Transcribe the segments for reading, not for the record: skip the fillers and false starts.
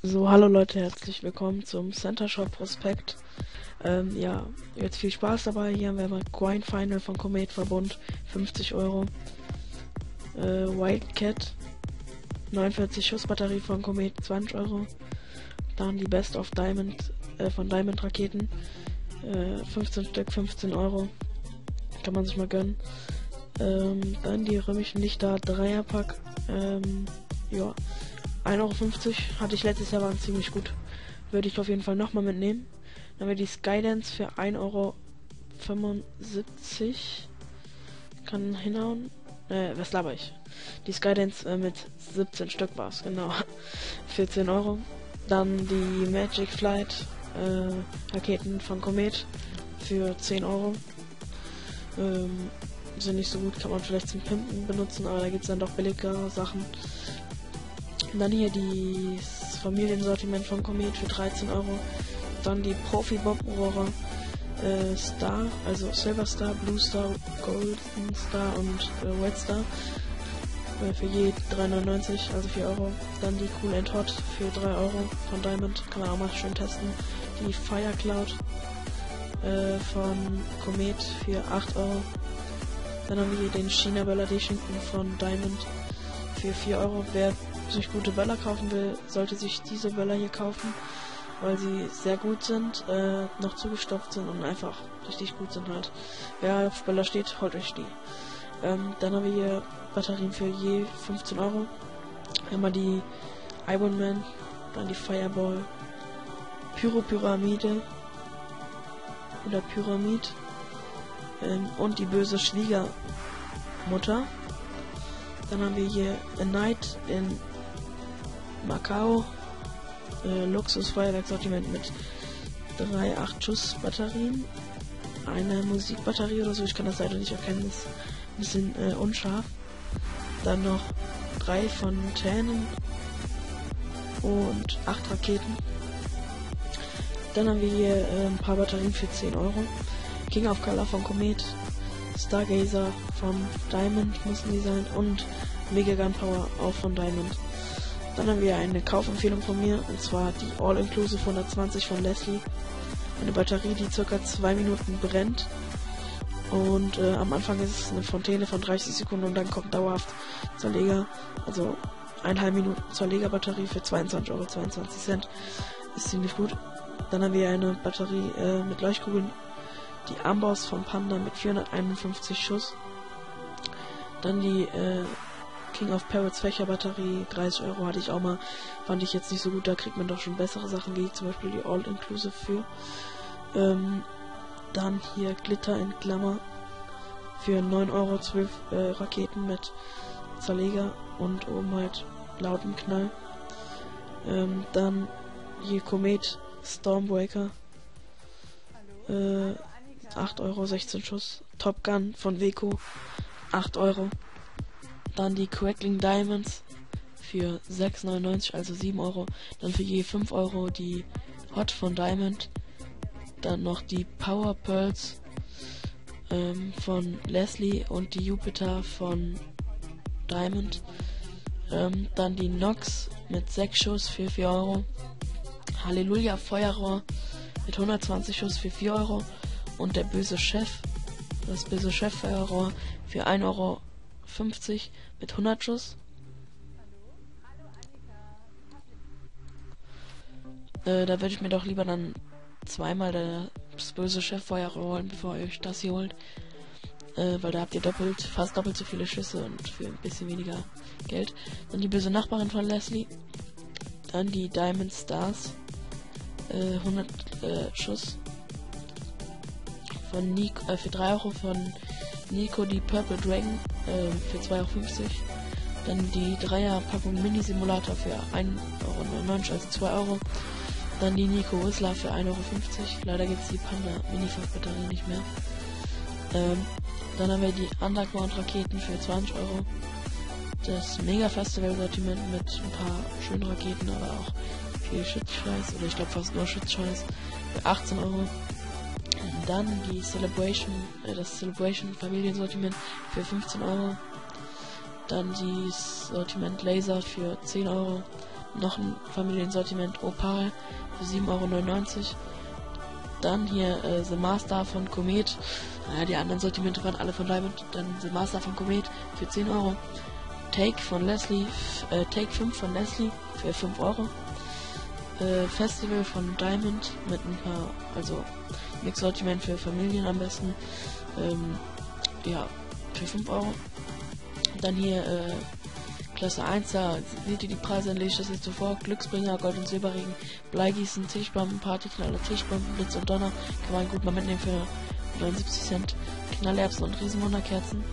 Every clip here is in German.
So, hallo Leute, herzlich willkommen zum Center Shop Prospekt. Ja, jetzt viel Spaß dabei. Hier haben wir mal Grind Final von Comet Verbund, 50 Euro. Wildcat, 49 Schuss Batterie von Comet, 20 Euro. Dann die Best of Diamond von Diamond Raketen, 15 Stück, 15 Euro. Kann man sich mal gönnen. Dann die römischen Lichter Dreierpack, ja. 1,50 Euro hatte ich letztes Jahr, waren ziemlich gut. Würde ich auf jeden Fall nochmal mitnehmen. Dann haben wir die Skydance für 1,75 Euro. Kann hinhauen. Was laber ich? Die Skydance mit 17 Stück war es, genau. 14 Euro. Dann die Magic Flight Raketen von Comet für 10 Euro. Sind nicht so gut, kann man vielleicht zum Pimpen benutzen, aber da gibt es dann doch billigere Sachen. Und dann hier das Familiensortiment von Comet für 13 Euro. Dann die Profi-Bombenrohre Star, also Silver Star, Blue Star, Golden Star und Red Star. Für je 3,99, also 4 Euro. Dann die Cool and Hot für 3 Euro von Diamond, kann man auch mal schön testen. Die Fire Cloud von Comet für 8 Euro. Dann haben wir hier den China Böller D-Schinken von Diamond für 4 Euro. Wer sich gute Böller kaufen will, sollte sich diese Böller hier kaufen, weil sie sehr gut sind, noch zugestopft sind und einfach richtig gut sind halt. Wer auf Böller steht, holt euch die. Dann haben wir hier Batterien für je 15 Euro. Einmal die Iron Man, dann die Fireball, Pyramide oder Pyramid und die böse Schwiegermutter. Dann haben wir hier A Night in Macau, Luxus-Feuerwerksortiment mit 3 8-Schuss Batterien, eine Musikbatterie oder so, ich kann das leider nicht erkennen, ist ein bisschen unscharf. Dann noch 3 Fontänen und 8 Raketen. Dann haben wir hier ein paar Batterien für 10 Euro. King of Color von Comet, Stargazer von Diamond müssen die sein und Mega Gun Power auch von Diamond. Dann haben wir eine Kaufempfehlung von mir, und zwar die All-Inclusive 120 von Leslie. Eine Batterie, die circa 2 Minuten brennt. Und am Anfang ist es eine Fontäne von 30 Sekunden und dann kommt dauerhaft Zerleger. Also 1,5 Minuten Zerlegerbatterie für 22,22 Euro. Ist ziemlich gut. Dann haben wir eine Batterie mit Leuchtkugeln. Die Amboss vom Panda mit 451 Schuss. Dann die King of Parrots Fächerbatterie, 30 Euro hatte ich auch mal. Fand ich jetzt nicht so gut, da kriegt man doch schon bessere Sachen, wie zum Beispiel die All-Inclusive für. Dann hier Glitter in Klammer für 9 Euro 12 Raketen mit Zerleger und oben halt lauten Knall. Dann hier Comet Stormbreaker. 8 Euro, 16 Schuss. Top Gun von Weco, 8 Euro. Dann die Crackling Diamonds für 6,99, also 7 Euro. Dann für je 5 Euro die Hot von Diamond. Dann noch die Power Pearls von Leslie und die Jupiter von Diamond. Dann die Nox mit 6 Schuss für 4 Euro. Halleluja Feuerrohr mit 120 Schuss für 4 Euro. Und der böse Chef, das böse Chef Feuerrohr für 1,50 Euro mit 100 Schuss. Da würde ich mir doch lieber dann zweimal das böse Chef Feuerrohr holen, bevor ihr euch das hier holt. Weil da habt ihr fast doppelt so viele Schüsse und für ein bisschen weniger Geld. Dann die böse Nachbarin von Leslie. Dann die Diamond Stars. 100 Schuss. Von Nico, für 3 Euro von Nico die Purple Dragon für 2,50 Euro. Dann die 3er-Packung Mini-Simulator für 1,99 Euro, also 2 Euro. Dann die Nico Whistler für 1,50 Euro. Leider gibt es die Panda Mini-Fach-Batterie nicht mehr. Dann haben wir die Underground-Raketen für 20 Euro. Das Mega-Festival-Sortiment mit ein paar schönen Raketen, aber auch viel Schutzscheiß, oder ich glaube fast nur Schutzscheiß, für 18 Euro. Dann die das Celebration Familiensortiment für 15 Euro. Dann die Sortiment Laser für 10 Euro. noch ein Familiensortiment Opal für 7,99 €. Dann hier The Master von Comet. Naja, die anderen Sortimente waren alle von Diamond. Dann The Master von Comet für 10 €. Take von Leslie, Take 5 von Leslie für 5 €. Festival von Diamond mit ein paar, also Mix-Sortiment für Familien am besten. Ja, für 5 €. Dann hier Klasse 1, da seht ihr die Preise, dann lese ich das jetzt so vor. Glücksbringer, Gold- und Silberregen, Bleigießen, Tischbomben, Partyknaller, Tischbomben, Blitz und Donner. Kann man gut mal mitnehmen für 79 Cent. Knallerbsen und Riesenwunderkerzen.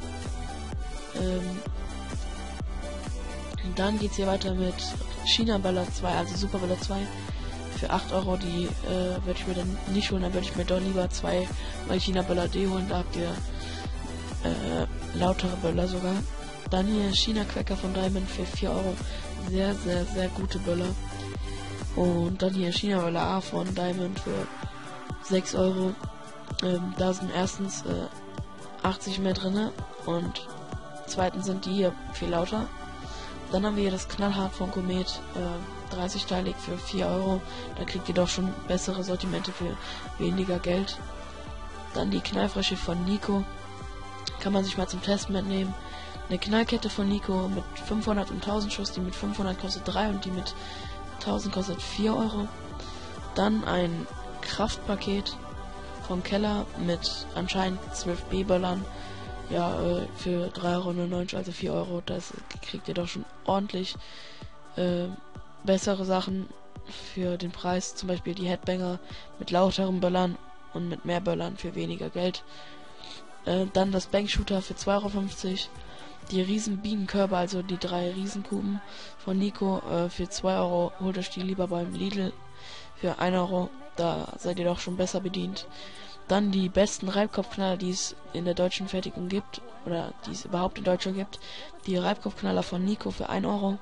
Dann geht's hier weiter mit China-Böller 2, also Super-Böller 2 für 8 €. Die würde ich mir dann nicht holen, dann würde ich mir doch lieber 2 mal China-Böller D holen, da habt ihr lautere Böller sogar. Dann hier China-Cracker von Diamond für 4 €. Sehr, sehr, sehr gute Böller. Und dann hier China-Böller A von Diamond für 6 €. Da sind erstens 80 mehr drin und zweitens sind die hier viel lauter. Dann haben wir hier das Knallhart von Comet, 30-teilig für 4 €. Da kriegt ihr doch schon bessere Sortimente für weniger Geld. Dann die Knallfrische von Nico. Kann man sich mal zum Testen mitnehmen. Eine Knallkette von Nico mit 500 und 1000 Schuss. Die mit 500 kostet 3 und die mit 1000 kostet 4 €. Dann ein Kraftpaket vom Keller mit anscheinend 12 B-Böllern. Ja, für 3,99 €, also 4 €, das kriegt ihr doch schon ordentlich bessere Sachen für den Preis. Zum Beispiel die Headbanger mit lauteren Böllern und mit mehr Böllern für weniger Geld. Dann das Bankshooter für 2,50 €. Die Riesenbienenkörbe, also die 3 Riesenkuben von Nico für 2 €. Holt euch die lieber beim Lidl für 1 €. Da seid ihr doch schon besser bedient. Dann die besten Reibkopfknaller, die es in der deutschen Fertigung gibt, oder die es überhaupt in Deutschland gibt. Die Reibkopfknaller von Nico für 1 €.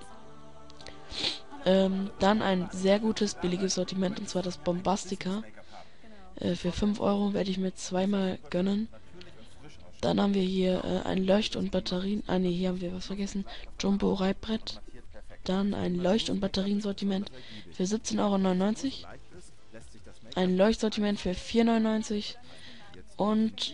Dann ein sehr gutes, billiges Sortiment, und zwar das Bombastica. Für 5 € werde ich mir zweimal gönnen. Dann haben wir hier ein Leucht- und Batterien... Ah ne, hier haben wir was vergessen. Jumbo Reibbrett. Dann ein Leucht- und Batteriensortiment für 17,99 €. Ein Leuchtsortiment für 4,99 € und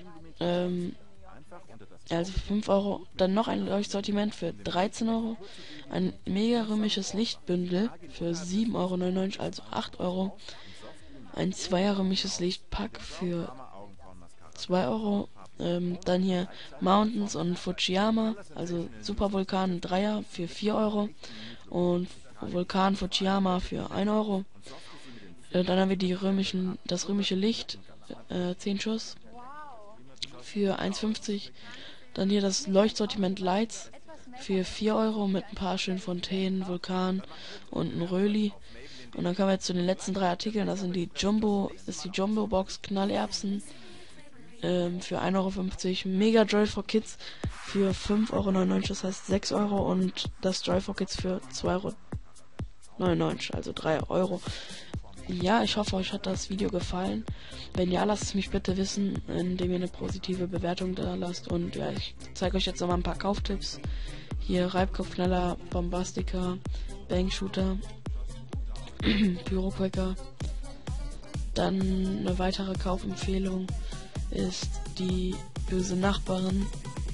also für 5 €. Dann noch ein Leuchtsortiment für 13 €. Ein mega römisches Lichtbündel für 7,99 €, also 8 €. Ein zweier-römisches Lichtpack für 2 €. Dann hier Mountains und Fujiyama, also Supervulkan Dreier für 4 € und Vulkan Fujiyama für 1 €. Dann haben wir das römische Licht, 10 Schuss für 1,50 €. Dann hier das Leuchtsortiment Lights für 4 € mit ein paar schönen Fontänen, Vulkan und ein Röli. Und dann kommen wir jetzt zu den letzten 3 Artikeln. Das sind die Jumbo-Box Knallerbsen für 1,50 €. Mega Joy for Kids für 5,99 €, das heißt 6 € und das Joy for Kids für 2,99 €, also 3 €. Ja, ich hoffe, euch hat das Video gefallen. Wenn ja, lasst es mich bitte wissen, indem ihr eine positive Bewertung da lasst. Und ja, ich zeige euch jetzt nochmal ein paar Kauftipps. Hier Reibkopfknaller, Bombastica, Bankshooter, Pyroquacker. Dann eine weitere Kaufempfehlung ist die böse Nachbarin,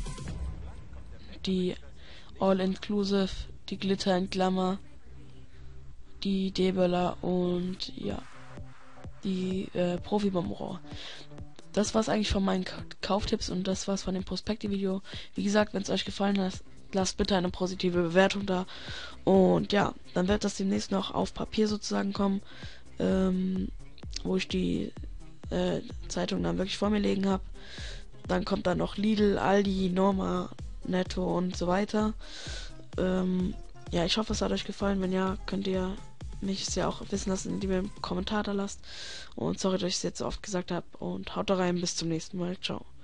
die All-Inclusive, die Glitter and Glamour, die D-Böller und ja, die Profi-Bombenrohre. Das war's eigentlich von meinen Kauftipps und das war's von dem Prospekte-Video. Wie gesagt, wenn es euch gefallen hat, lasst bitte eine positive Bewertung da. Und ja, dann wird das demnächst noch auf Papier sozusagen kommen, wo ich die Zeitung dann wirklich vor mir liegen habe. Dann kommt dann noch Lidl, Aldi, Norma, Netto und so weiter. Ja, ich hoffe, es hat euch gefallen. Wenn ja, könnt ihr mich ja auch wissen lassen, indem ihr einen Kommentar da lasst. Und sorry, dass ich es jetzt so oft gesagt habe. Und haut da rein, bis zum nächsten Mal. Ciao.